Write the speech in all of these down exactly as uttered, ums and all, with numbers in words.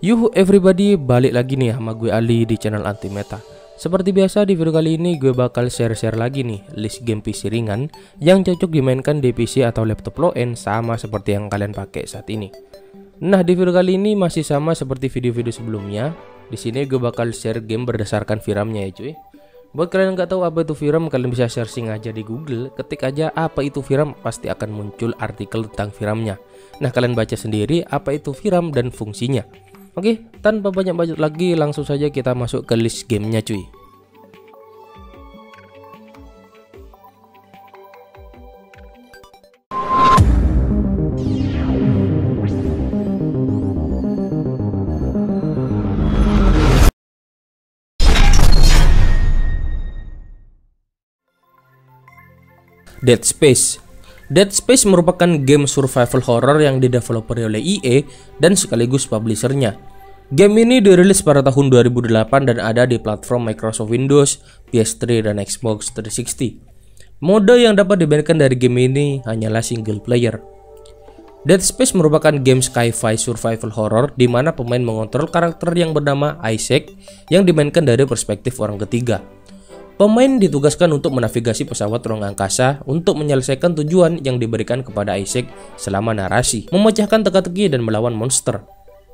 Yuhu everybody, balik lagi nih sama gue Ali di channel Anti Meta. Seperti biasa di video kali ini gue bakal share-share lagi nih list game P C ringan yang cocok dimainkan di P C atau laptop low-end sama seperti yang kalian pakai saat ini. Nah, di video kali ini masih sama seperti video-video sebelumnya. Di sini gue bakal share game berdasarkan V RAM-nya ya cuy. Buat kalian yang nggak tahu apa itu V RAM, kalian bisa searching aja di Google, ketik aja apa itu V RAM, pasti akan muncul artikel tentang V RAM-nya. Nah, kalian baca sendiri apa itu V RAM dan fungsinya. Oke, tanpa banyak bacot lagi, langsung saja kita masuk ke list gamenya cuy. Dead Space. Dead Space merupakan game survival horror yang dideveloperi oleh E A dan sekaligus publishernya. Game ini dirilis pada tahun dua ribu delapan dan ada di platform Microsoft Windows, P S tiga, dan Xbox tiga ratus enam puluh. Mode yang dapat dimainkan dari game ini hanyalah single player. Dead Space merupakan game sci-fi survival horror di mana pemain mengontrol karakter yang bernama Isaac yang dimainkan dari perspektif orang ketiga. Pemain ditugaskan untuk menavigasi pesawat ruang angkasa untuk menyelesaikan tujuan yang diberikan kepada Isaac selama narasi, memecahkan teka-teki dan melawan monster.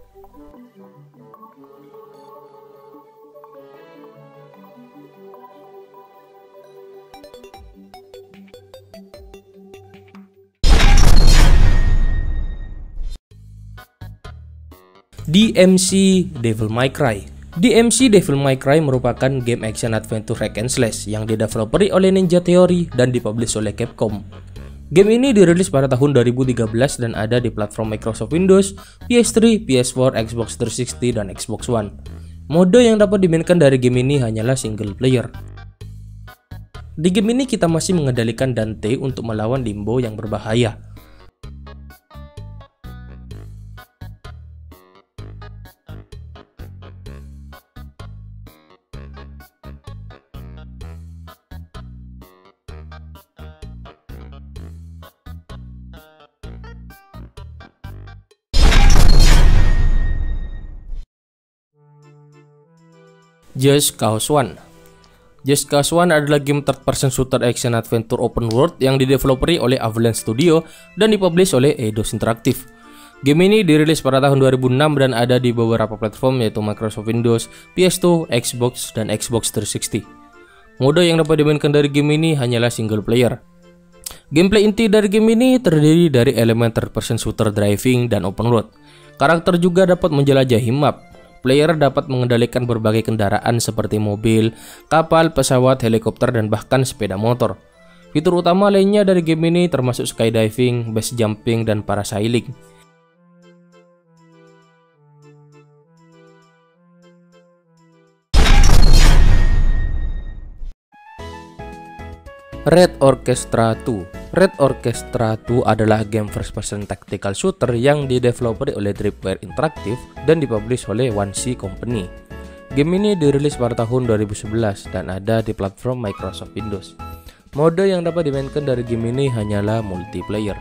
D M C Devil May Cry. D M C Devil May Cry merupakan game action adventure hack and slash yang dideveloperi oleh Ninja Theory dan dipublish oleh Capcom. Game ini dirilis pada tahun dua ribu tiga belas dan ada di platform Microsoft Windows, P S tiga, P S empat, Xbox tiga ratus enam puluh, dan Xbox One. Mode yang dapat dimainkan dari game ini hanyalah single player. Di game ini kita masih mengendalikan Dante untuk melawan Limbo yang berbahaya. Just Cause one. Just Cause one adalah game third person shooter action adventure open world yang dideveloperi oleh Avalanche Studio dan dipublish oleh Eidos Interactive. Game ini dirilis pada tahun dua ribu enam dan ada di beberapa platform yaitu Microsoft Windows, P S dua, Xbox, dan Xbox tiga ratus enam puluh. Mode yang dapat dimainkan dari game ini hanyalah single player. Gameplay inti dari game ini terdiri dari elemen third person shooter driving dan open world. Karakter juga dapat menjelajahi map. Player dapat mengendalikan berbagai kendaraan seperti mobil, kapal, pesawat, helikopter, dan bahkan sepeda motor. Fitur utama lainnya dari game ini termasuk skydiving, base jumping, dan parasailing. Red Orchestra dua. Red Orchestra dua adalah game first person tactical shooter yang dideveloperi oleh Tripwire Interactive dan dipublish oleh One C Company. Game ini dirilis pada tahun dua ribu sebelas dan ada di platform Microsoft Windows. Mode yang dapat dimainkan dari game ini hanyalah multiplayer.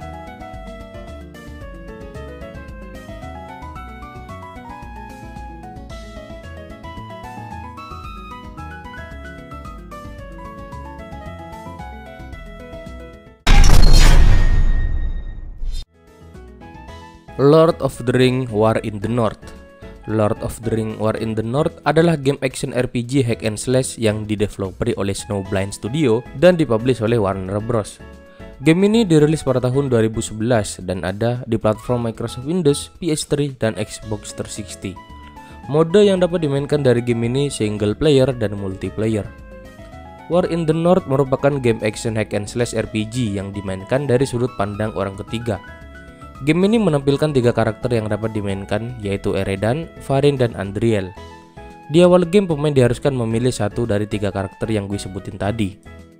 Lord of the Rings War in the North. Lord of the Rings War in the North adalah game action R P G hack and slash yang dideveloperi oleh Snowblind Studio dan dipublish oleh Warner Bros. Game ini dirilis pada tahun dua ribu sebelas dan ada di platform Microsoft Windows, P S tiga, dan Xbox tiga ratus enam puluh. Mode yang dapat dimainkan dari game ini single player dan multiplayer. War in the North merupakan game action hack and slash R P G yang dimainkan dari sudut pandang orang ketiga. Game ini menampilkan tiga karakter yang dapat dimainkan, yaitu Eredan, Farin, dan Andriel. Di awal game, pemain diharuskan memilih satu dari tiga karakter yang gue sebutin tadi.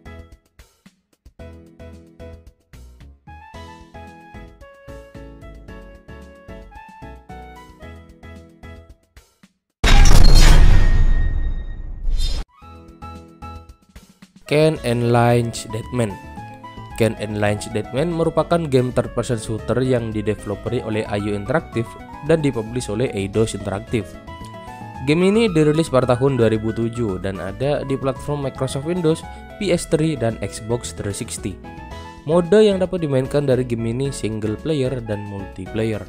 Ken and Lynch Deadman. Ken and Lynch Deadman merupakan game third person shooter yang dideveloperi oleh I O Interactive dan dipublish oleh Eidos Interactive. Game ini dirilis pada tahun dua ribu tujuh dan ada di platform Microsoft Windows, P S tiga, dan Xbox tiga ratus enam puluh. Mode yang dapat dimainkan dari game ini single player dan multiplayer.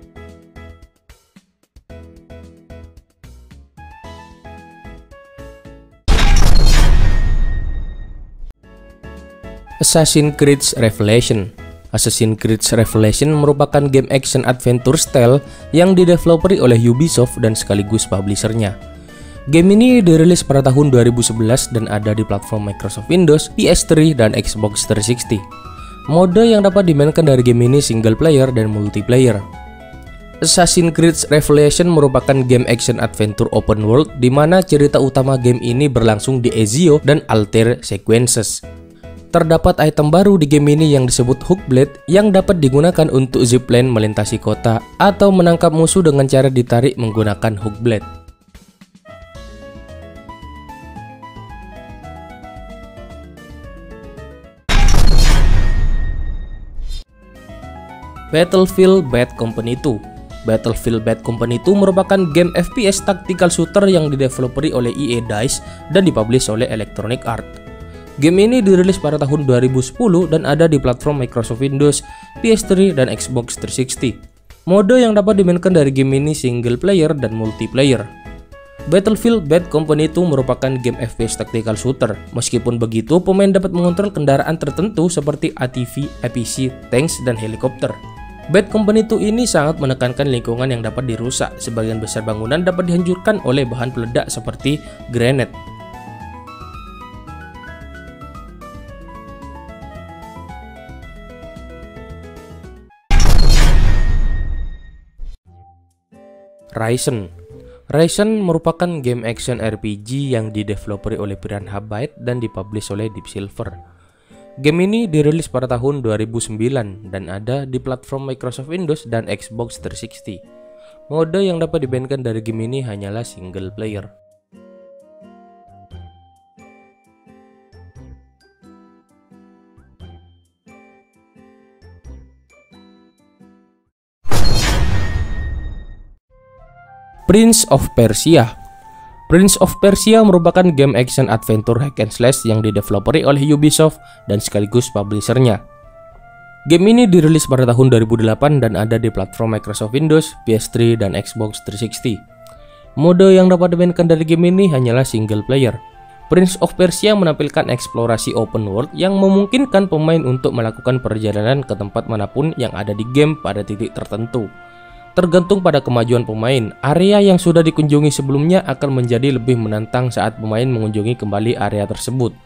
Assassin's Creed Revelation. Assassin's Creed Revelation merupakan game action adventure style yang dideveloperi oleh Ubisoft dan sekaligus publishernya. Game ini dirilis pada tahun dua ribu sebelas dan ada di platform Microsoft Windows, P S tiga, dan Xbox tiga ratus enam puluh. Mode yang dapat dimainkan dari game ini single player dan multiplayer. Assassin's Creed Revelation merupakan game action adventure open world di mana cerita utama game ini berlangsung di Ezio dan Altair Sequences. Terdapat item baru di game ini yang disebut Hook Blade yang dapat digunakan untuk zipline melintasi kota atau menangkap musuh dengan cara ditarik menggunakan Hook Blade. Battlefield Bad Company two. Battlefield Bad Company two merupakan game F P S tactical shooter yang dideveloperi oleh E A Dice dan dipublish oleh Electronic Arts. Game ini dirilis pada tahun dua ribu sepuluh dan ada di platform Microsoft Windows, P S tiga, dan Xbox tiga ratus enam puluh. Mode yang dapat dimainkan dari game ini single player dan multiplayer. Battlefield Bad Company two merupakan game F P S tactical shooter. Meskipun begitu, pemain dapat mengontrol kendaraan tertentu seperti A T V, A P C, tanks, dan helikopter. Bad Company two ini sangat menekankan lingkungan yang dapat dirusak. Sebagian besar bangunan dapat dihancurkan oleh bahan peledak seperti granat. Ryzen. Ryzen merupakan game action R P G yang dideveloperi oleh Piranha Bytes dan dipublish oleh Deep Silver. Game ini dirilis pada tahun dua ribu sembilan dan ada di platform Microsoft Windows dan Xbox tiga ratus enam puluh. Mode yang dapat dimainkan dari game ini hanyalah single player. Prince of Persia. Prince of Persia merupakan game action adventure hack and slash yang dideveloperi oleh Ubisoft dan sekaligus publishernya. Game ini dirilis pada tahun dua ribu delapan dan ada di platform Microsoft Windows, P S tiga, dan Xbox tiga ratus enam puluh. Mode yang dapat dimainkan dari game ini hanyalah single player. Prince of Persia menampilkan eksplorasi open world yang memungkinkan pemain untuk melakukan perjalanan ke tempat manapun yang ada di game pada titik tertentu. Tergantung pada kemajuan pemain, area yang sudah dikunjungi sebelumnya akan menjadi lebih menantang saat pemain mengunjungi kembali area tersebut.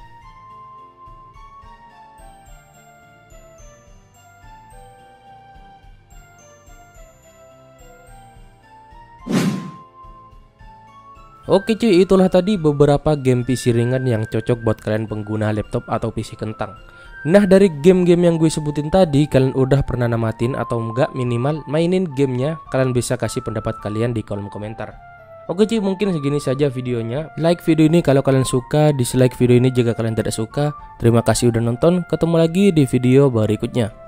Oke cuy, itulah tadi beberapa game P C ringan yang cocok buat kalian pengguna laptop atau P C kentang. Nah, dari game-game yang gue sebutin tadi, kalian udah pernah namatin atau enggak? Minimal mainin gamenya? Kalian bisa kasih pendapat kalian di kolom komentar. Oke cuy, mungkin segini saja videonya. Like video ini kalau kalian suka, dislike video ini jika kalian tidak suka. Terima kasih udah nonton, ketemu lagi di video berikutnya.